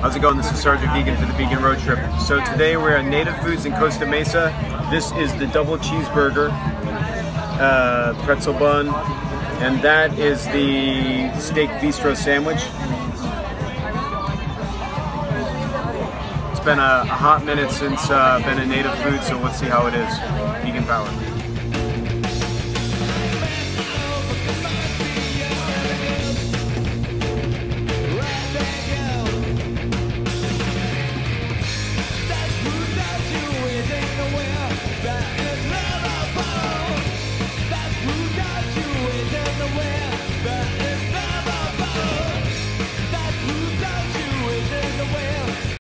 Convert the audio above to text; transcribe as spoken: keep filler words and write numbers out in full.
How's it going? This is Sergeant Vegan for the Vegan Road Trip. So today we're at Native Foods in Costa Mesa. This is the double cheeseburger, uh, pretzel bun, and that is the steak bistro sandwich. It's been a, a hot minute since uh, been in Native Foods, so let's see how it is. Vegan power.